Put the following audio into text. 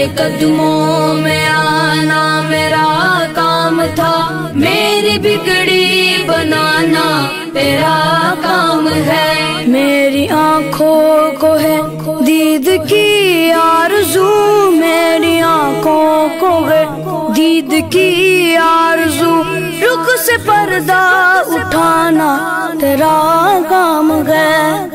कदमों में आना मेरा काम था, मेरी बिगड़ी बनाना तेरा काम है। मेरी आँखों को है दीद की आरज़ू, मेरी आँखों को है दीद की आरज़ू, रुख से पर्दा उठाना तेरा काम है।